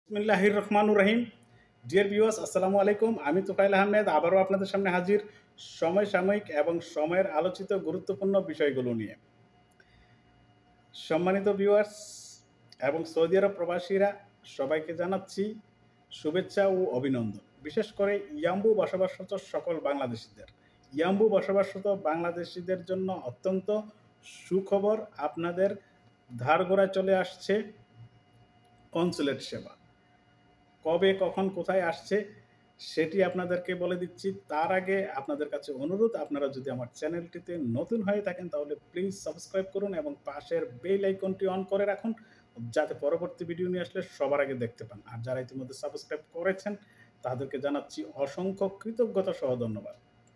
বিসমিল্লাহির রহমানুর রহিম। Dear viewers, আসসালামু আলাইকুম। আমি তোফায়েল আহমেদ আবারও আপনাদের সামনে হাজির সমসাময়িক এবং সময়ের আলোচিত গুরুত্বপূর্ণ বিষয়গুলো নিয়ে। সম্মানিত ভিউয়ার্স এবং সৌদি আরব প্রবাসীরা, সবাইকে জানাচ্ছি শুভেচ্ছা ও অভিনন্দন। বিশেষ করে ইয়াম্বু বসবাসরত সকল বাংলাদেশিদের। ইয়াম্বু বসবাসরত বাংলাদেশিদের জন্য অত্যন্ত সুখবর, আপনাদের ধারগোড়ায় চলে আসছে কনসুলেট সেবা। কবে কখন কোথায় আসছে সেটি আপনাদেরকে বলে দিচ্ছি। তার আগে আপনাদের কাছে অনুরোধ, আপনারা যদি আমার চ্যানেলটিতে নতুন হয়ে থাকেন তাহলে প্লিজ সাবস্ক্রাইব করুন এবং পাশের বেল আইকনটি অন করে রাখুন, যাতে পরবর্তী ভিডিও নিয়ে আসলে সবার আগে দেখতে পান। আর যারা ইতিমধ্যে সাবস্ক্রাইব করেছেন তাদেরকে জানাচ্ছি অসংখ্য কৃতজ্ঞতা সহ ধন্যবাদ।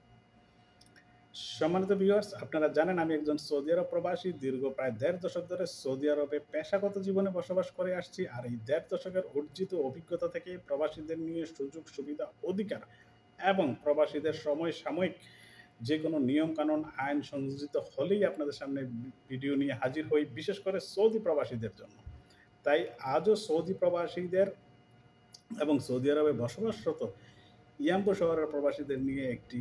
সম্মানিত ভিউয়ার্স, আপনারা জানেন আমি একজন সৌদি আরব প্রবাসী। দীর্ঘ প্রায় ১.৫ দশক ধরে সৌদি আরবে পেশাগত জীবনে বসবাস করে আসছি। আর এই ১.৫ দশকের অর্জিত অভিজ্ঞতা থেকে প্রবাসীদের নিয়ে সুযোগ সুবিধা, অধিকার এবং প্রবাসীদের সময় সাময়িক যে কোনো নিয়মকানুন, আইন সংযোজিত হলেই আপনাদের সামনে ভিডিও নিয়ে হাজির হই, বিশেষ করে সৌদি প্রবাসীদের জন্য। তাই আজও সৌদি প্রবাসীদের এবং সৌদি আরবে বসবাসরত ইয়াম্বু শহরের প্রবাসীদের নিয়ে একটি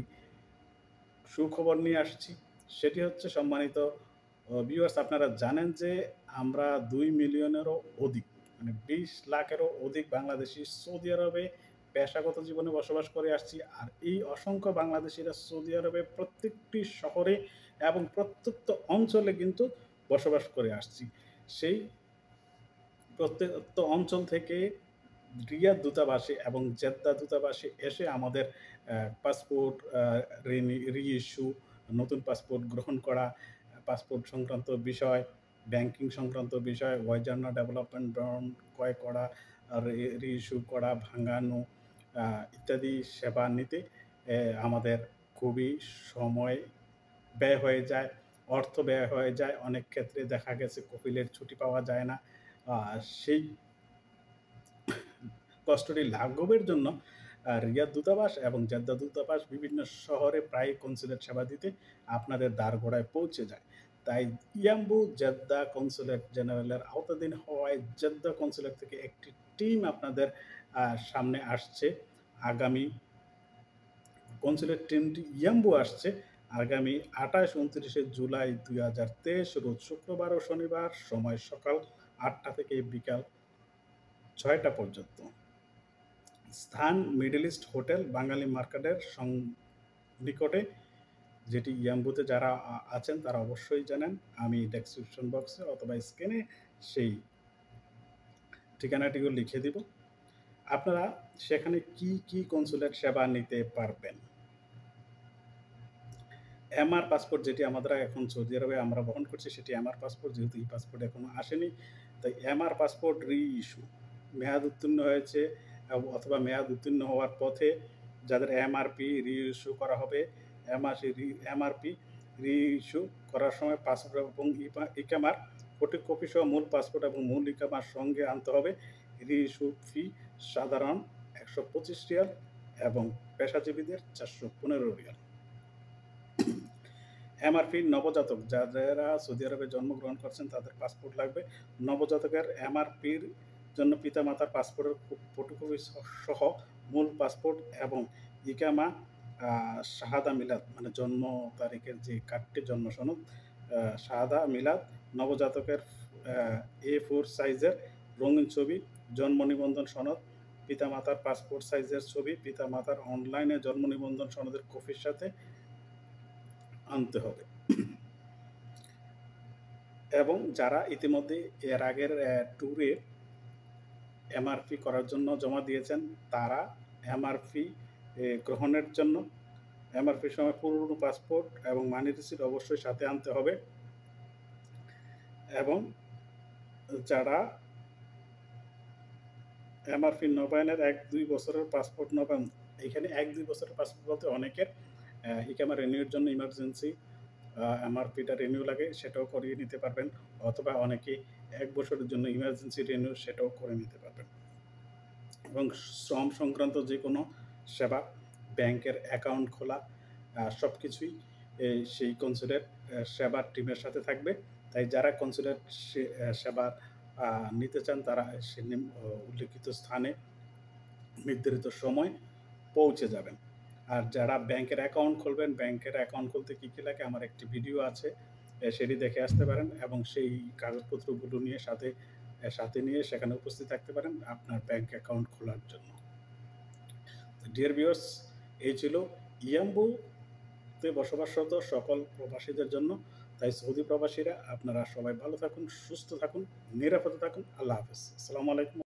সুখবর নিয়ে আসছি। সেটি হচ্ছে, সম্মানিত ভিউয়ার্স, আপনারা জানেন যে আমরা ২ মিলিয়নেরও অধিক, মানে ২০ লাখেরও অধিক বাংলাদেশি সৌদি আরবে পেশাগত জীবনে বসবাস করে আসছি। আর এই অসংখ্য বাংলাদেশিরা সৌদি আরবে প্রত্যেকটি শহরে এবং প্রত্যন্ত অঞ্চলে কিন্তু বসবাস করে আসছি। সেই প্রত্যন্ত অঞ্চল থেকে রিয়াদ দূতাবাসে এবং জেদ্দা দূতাবাসে এসে আমাদের পাসপোর্ট রিইস্যু, নতুন পাসপোর্ট গ্রহণ করা, পাসপোর্ট সংক্রান্ত বিষয়, ব্যাংকিং সংক্রান্ত বিষয়, ওয়াইজার্না ডেভেলপমেন্ট বন্ড ক্রয় করা, রিইস্যু করা, ভাঙানো ইত্যাদি সেবা নিতে আমাদের খুবই সময় ব্যয় হয়ে যায়, অর্থ ব্যয় হয়ে যায়। অনেক ক্ষেত্রে দেখা গেছে কপিলের ছুটি পাওয়া যায় না। সেই কষ্টটি লাঘবের জন্য রিয়াদ দূতাবাস এবং জেদ্দা দূতাবাস বিভিন্ন শহরে প্রায় কনসুলেট সেবা দিতে আপনাদের দ্বারগোড়ায় পৌঁছে যায়। তাই ইয়াম্বু জেদ্দা কনসুলেট জেনারেলের আওতাধীন হওয়ায় জেদ্দা কনসুলেট থেকে একটি টিম আপনাদের সামনে আসছে। আগামী কনসুলেট টিমটি ইয়াম্বু আসছে আগামী ২৮-২৯ জুলাই ২০২৩ রোজ শুক্রবার ও শনিবার, সময় সকাল ৮টা থেকে বিকাল ৬টা পর্যন্ত। স্থান মিডল ইস্ট হোটেল, বাঙালি মার্কেটের নিকটে, যেটি ইয়াম্বুতে যারা আছেন তারা অবশ্যই জানেন। আমি ডেসক্রিপশন বক্সে অথবা স্ক্রিনে সেই ঠিকানাটিও লিখে দিব। আপনারা সেখানে কি কি কনসুলেট সেবা নিতে পারবেন। এমআর পাসপোর্ট, যেটি আমরা এখন সৌদি আরবে আমরা বহন করছি, সেটি এমআর পাসপোর্ট। যেহেতু এই পাসপোর্ট এখনো আসেনি, তাই এমআর পাসপোর্ট রিইস্যু, মেয়াদ উত্তীর্ণ হয়েছে অথবা মেয়াদ উত্তীর্ণ হওয়ার পথে যাদের এমআরপি রিইস্যু করা হবে, এমআরপি রিইস্যু করার সময় পাসপোর্ট এবং ইকামার ফটোকপি সহ মূল পাসপোর্ট এবং মূল ইকামার সঙ্গে আনতে হবে। রিইস্যু ফি সাধারণ ১২৫ রিয়াল এবং পেশাজীবীদের ৪১৫ রিয়াল। এমআরপি নবজাতক, যারা সৌদি আরবে জন্মগ্রহণ করছেন তাদের পাসপোর্ট লাগবে। নবজাতকের এমআরপির জন্য পিতামাতার পাসপোর্টের ফটোকপি সহ মূল পাসপোর্ট এবং ইকামা, শাহাদা মিলাদ, মানে জন্ম তারিখের যে কার্ডটি, জন্ম সনদ, শাহাদা মিলাদ, নবজাতকের A4 সাইজের রঙিন ছবি, জন্ম নিবন্ধন সনদ, পিতামাতার পাসপোর্ট সাইজের ছবি, পিতামাতার অনলাইনে জন্ম নিবন্ধন সনদের কপির সাথে আনতে হবে। এবং যারা ইতিমধ্যে এর আগের ট্যুরে এমআরপি করার জন্য জমা দিয়েছেন, তারা এমআরপি গ্রহণের জন্য এমআরপির সময় পুরনো পাসপোর্ট এবং মানি রিসিট অবশ্যই সাথে আনতে হবে। এবং যারা এমআরপি নবায়নের ১-২ বছরের পাসপোর্ট নবায়ন, এখানে ১-২ বছরের পাসপোর্ট বলতে অনেকের ইকামা রিনিউর জন্য ইমার্জেন্সি এমআরপিটা রিনিউ লাগে, সেটাও করিয়ে নিতে পারবেন। অথবা অনেকে ১ বছরের জন্য ইমার্জেন্সি রিনিউ, সেটাও করে নিতে পারবেন। এবং শ্রম সংক্রান্ত যে কোনো সেবা, ব্যাংকের অ্যাকাউন্ট খোলা, সব কিছুই সেই কনসুলেট সেবার টিমের সাথে থাকবে। তাই যারা কনসুলেট সেবার নিতে চান তারা সে উল্লেখিত স্থানে নির্ধারিত সময় পৌঁছে যাবেন। আর যারা ব্যাংকের অ্যাকাউন্ট খুলবেন, ব্যাংকের অ্যাকাউন্ট খুলতে কী, কী লাগে আমার একটি ভিডিও আছে। সেটি দেখে আসতে পারেন এবং সেই কাগজপত্রগুলো নিয়ে সাথে নিয়ে সেখানে উপস্থিত থাকতে পারেন আপনার ব্যাংক অ্যাকাউন্ট খোলার জন্য। ডিয়ার ভিউয়ার্স, এই ছিল ইয়াম্বুতে বসবাসরত সকল প্রবাসীদের জন্য। তাই সৌদি প্রবাসীরা আপনারা সবাই ভালো থাকুন, সুস্থ থাকুন, নিরাপদে থাকুন। আল্লাহ হাফেজ। আসসালামু আলাইকুম।